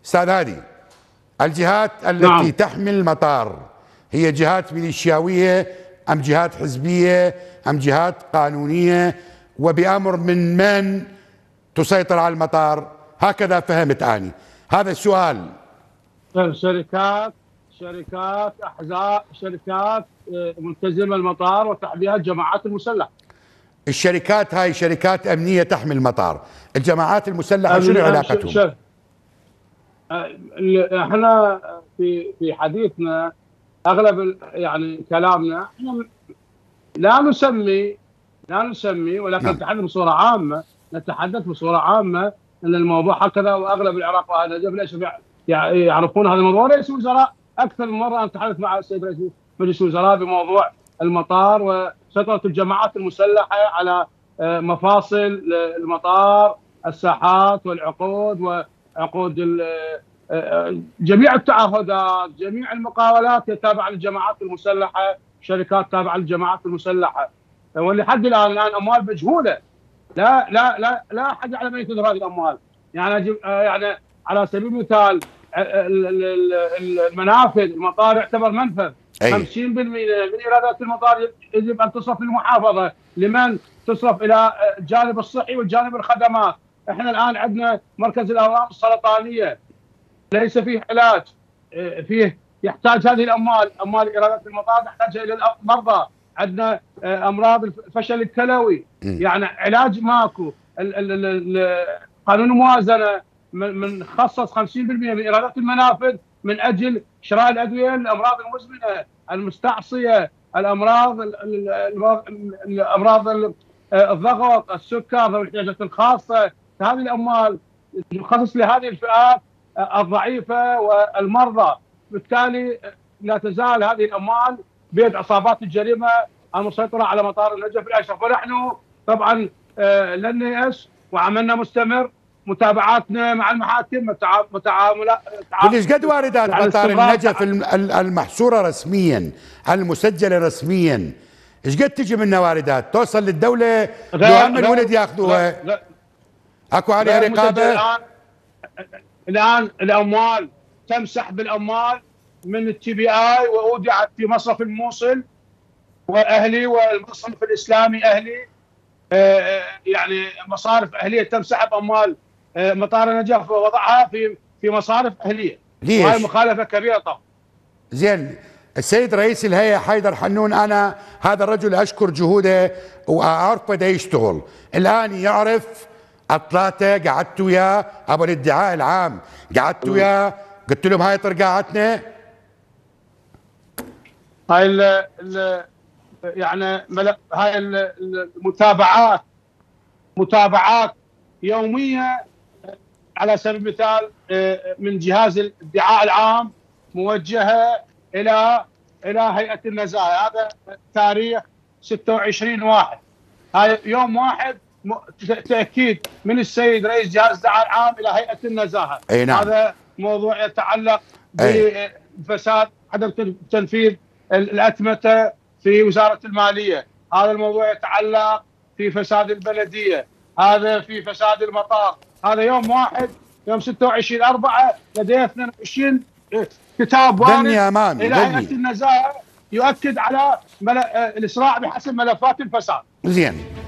استاذ هادي، الجهات التي نعم. تحمي المطار هي جهات ميليشياوية أم جهات حزبية أم جهات قانونية، وبأمر من تسيطر على المطار؟ هكذا فهمت أني. هذا السؤال. شركات احزاب، شركات ملتزمه المطار وتحميها الجماعات المسلحه. الشركات هاي شركات أمنية تحمي المطار، الجماعات المسلحة شنو علاقتهم؟ احنا في حديثنا اغلب يعني كلامنا احنا لا نسمي ولكن نعم. نتحدث بصوره عامه ان الموضوع هكذا، واغلب العراق واهل نجف ليش يعرفون هذا الموضوع. رئيس الوزراء اكثر من مره انا تحدث مع السيد رئيس مجلس الوزراء بموضوع المطار وسيطره الجماعات المسلحه على مفاصل المطار، الساحات والعقود وعقود جميع التعهدات، جميع المقاولات هي تابعه للجماعات المسلحه، شركات تابعه للجماعات المسلحه، ولحد الان اموال مجهوله. لا احد يعلم اين تذهب هذه الاموال. يعني على سبيل المثال المنافذ، المطار يعتبر منفذ. 50% من ايرادات المطار يجب ان تصرف للمحافظه. لمن تصرف؟ الى الجانب الصحي والجانب الخدمات. احنا الان عندنا مركز الاورام السرطانيه ليس فيه علاج، فيه يحتاج هذه اموال ايرادات المطار نحتاجها الى المرضى. عندنا امراض الفشل الكلوي، يعني علاج ماكو. قانون الموازنه من خصص 50% من ايرادات المنافذ من اجل شراء الادويه للامراض المزمنه المستعصيه، الامراض الضغط، السكر، ذوي الاحتياجات الخاصه. هذه الاموال تخصص لهذه الفئات الضعيفه والمرضى. بالتالي لا تزال هذه الاموال بيد عصابات الجريمه المسيطره على مطار النجف الاشرف. ونحن طبعا لن نيأس وعملنا مستمر، متابعاتنا مع المحاكم، متعاملات. ايش قد واردات مطار النجف المحصوره رسميا، المسجله رسميا، ايش قد تجي منها واردات توصل للدوله؟ لو هم الولد ياخذوها اكو عليها رقابه؟ الان الاموال تم سحب الاموال من التي بي اي واودعت في مصرف الموصل واهلي والمصرف الاسلامي اهلي. يعني مصارف اهليه تم سحب اموال مطار النجف ووضعها في مصارف اهليه. ليش؟ وهي مخالفه كبيره طبعا. زين، السيد رئيس الهيئه حيدر حنون، انا هذا الرجل اشكر جهوده واعرف بده يشتغل. الان يعرف اطلاته، قعدت وياه ابو الادعاء العام، قعدت وياه قلت لهم هاي طرقاعتنا. هاي يعني هاي المتابعات، متابعات يوميه على سبيل المثال من جهاز الادعاء العام موجهه الى هيئه النزاهه. هذا تاريخ 26/1، هاي يوم واحد تاكيد من السيد رئيس جهاز الادعاء العام الى هيئه النزاهه. اي نعم. هذا موضوع يتعلق بفساد عدم تنفيذ الاتمته في وزاره الماليه. هذا الموضوع يتعلق في فساد البلديه. هذا في فساد المطار. هذا يوم واحد، يوم 26/4 لديه 22 كتاب وارد الى هيئه النزاهه يؤكد على الاسراع بحسب ملفات الفساد. زين.